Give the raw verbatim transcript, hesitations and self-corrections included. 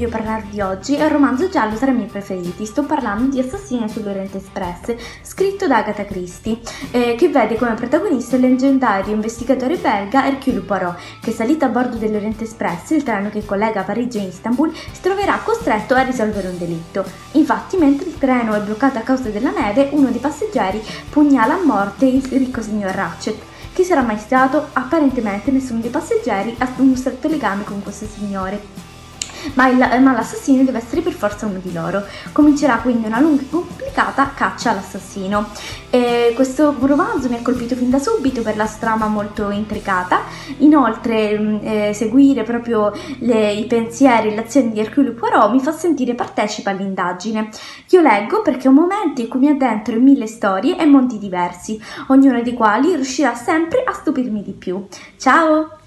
voglio parlarvi oggi è un romanzo giallo tra i miei preferiti. Sto parlando di Assassini sull'Oriente Express, scritto da Agatha Christie, eh, che vede come protagonista il leggendario investigatore belga Hercule Poirot, che salito a bordo dell'Oriente Express, il treno che collega Parigi e Istanbul, si troverà costretto a risolvere un delitto. Infatti, mentre il treno è bloccato a causa della neve, uno dei passeggeri pugnala a morte il ricco signor Ratchet. Chi sarà mai stato? Apparentemente nessuno dei passeggeri ha un stretto legame con questo signore, ma, il, ma l'assassino deve essere per forza uno di loro. Comincerà quindi una lunga e complicata caccia all'assassino. E questo romanzo mi ha colpito fin da subito per la trama molto intricata. Inoltre eh, seguire proprio le, i pensieri e le azioni di Hercule Poirot mi fa sentire partecipe all'indagine. Io leggo perché ho momenti in cui mi addentro in mille storie e mondi diversi, ognuno dei quali riuscirà sempre a stupirmi di più. Ciao!